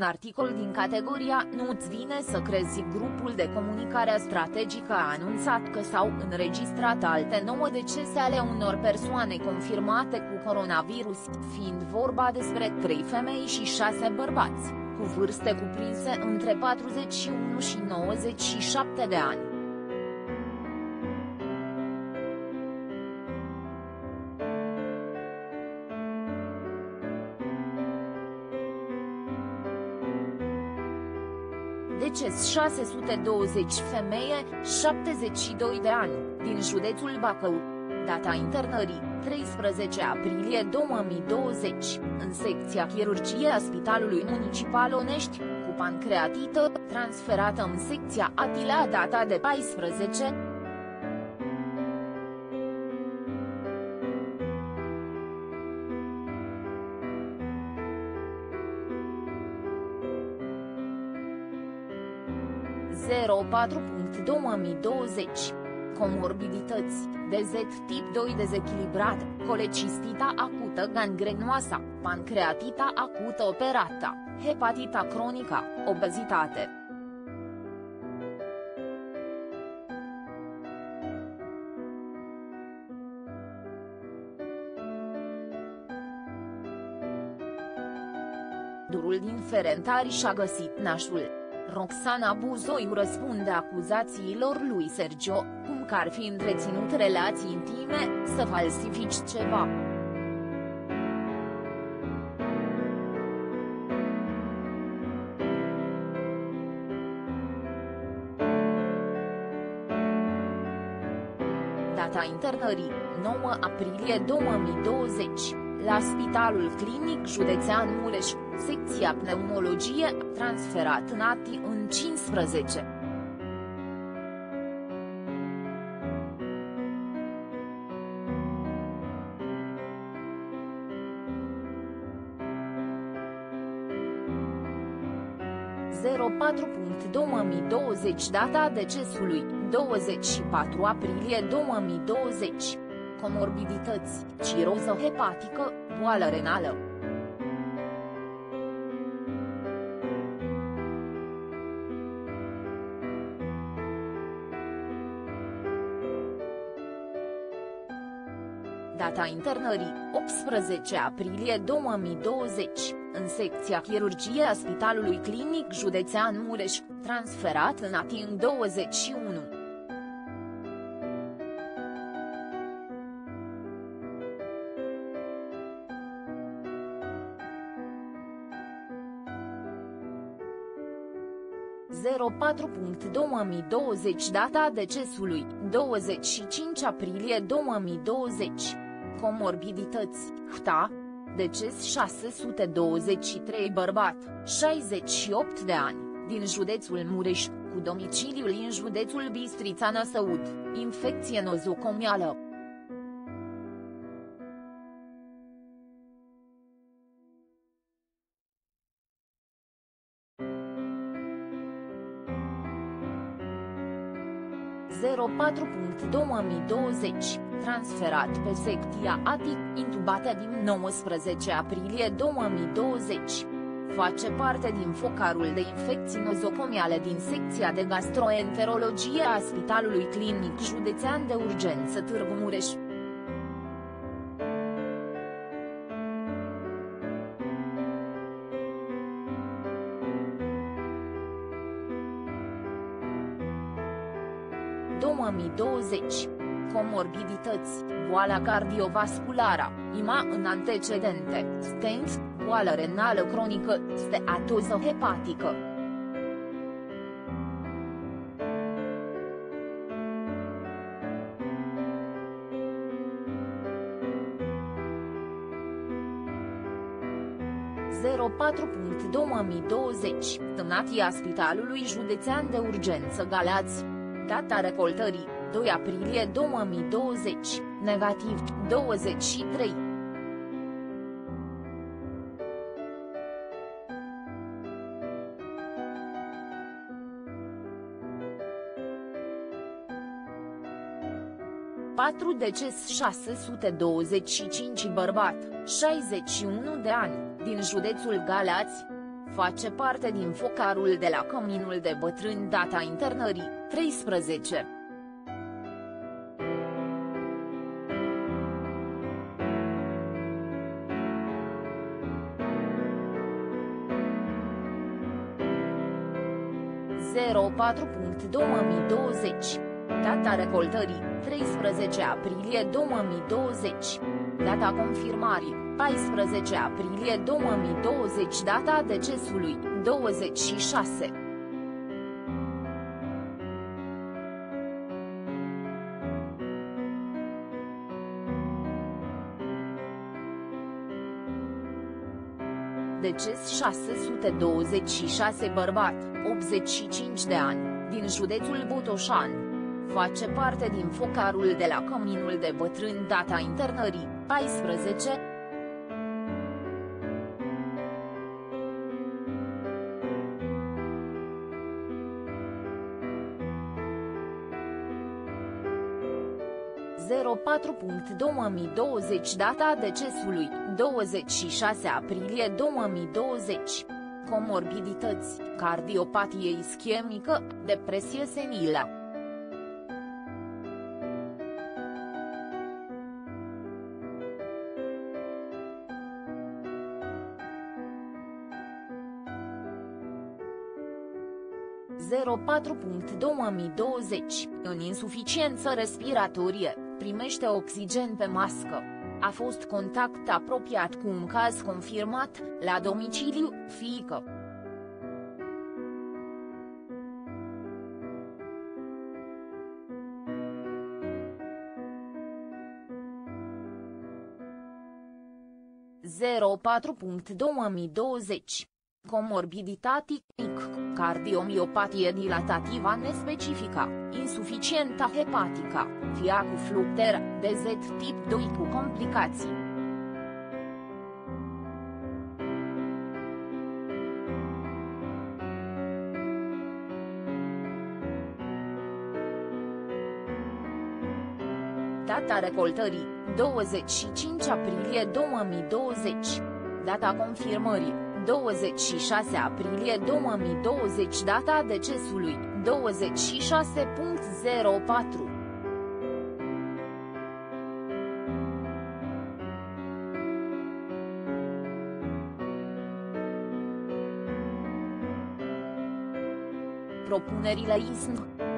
articol din categoria "Nu-ți vine să crezi". Grupul de comunicare strategică a anunțat că s-au înregistrat alte 9 decese ale unor persoane confirmate cu coronavirus, fiind vorba despre 3 femei și 6 bărbați, cu vârste cuprinse între 41 și 97 de ani. Deces 620 femeie, 72 de ani, din județul Bacău. Data internării, 13 aprilie 2020, în secția chirurgie a Spitalului Municipal Onești, cu pancreatită, transferată în secția Atila data de 14. 04.2020. Comorbidități, DZ tip 2 dezechilibrat, colecistita acută gangrenoasă, pancreatita acută operată, hepatita cronică, obezitate. Durul din Ferentari și-a găsit nașul. Roxana Buzoiu răspunde acuzațiilor lui Sergio, cum că ar fi întreținut relații intime, să falsifici ceva. Data internării, 9 aprilie 2020, la Spitalul Clinic Județean Mureș, secția pneumologie, transferat în ATI în 15. .2020. Data decesului, 24 aprilie 2020. Comorbidități, ciroză hepatică, boală renală. Data internării, 18 aprilie 2020, în secția chirurgie a Spitalului Clinic Județean Mureș, transferat în ATI în 21. .2020. Data decesului, 25 aprilie 2020. Comorbidități, HTA. Deces 623 bărbat, 68 de ani, din județul Mureș, cu domiciliul în județul Bistrița Năsăud, infecție nozocomială. .2020, transferat pe secția ATI, intubată din 19 aprilie 2020. Face parte din focarul de infecții nozocomiale din secția de gastroenterologie a Spitalului Clinic Județean de Urgență Târgu Mureș. Comorbidități, boala cardiovasculară, IMA în antecedente, stent, boală renală cronică, steatoză hepatică. .2020, în ATI a Spitalului Județean de Urgență Galați. Data recoltării, 2 aprilie 2020, negativ, 23. Patru deces 625 bărbat, 61 de ani, din județul Galați. Face parte din focarul de la Căminul de Bătrâni. Data internării, 13. (04.2020). Data recoltării, 13 aprilie 2020. Data confirmării, 14 aprilie 2020. Data decesului, 26. Deces 626 bărbat, 85 de ani, din județul Botoșan. Face parte din focarul de la Căminul de Bătrâni. Data internării, 14. (04.2020). Data decesului, 26 aprilie 2020. Comorbidități, cardiopatie ischemică, depresie senilă. (04.2020). În insuficiență respiratorie, primește oxigen pe mască. A fost contact apropiat cu un caz confirmat, la domiciliu, fiică. (04.2020). Comorbiditate, cardiomiopatie dilatativă nespecifică, insuficientă hepatică, fia cu flucter, DZ tip 2 cu complicații. Data recoltării, 25 aprilie 2020. Data confirmării, 26 aprilie 2020. Data decesului, 26.04. Propunerile ISN.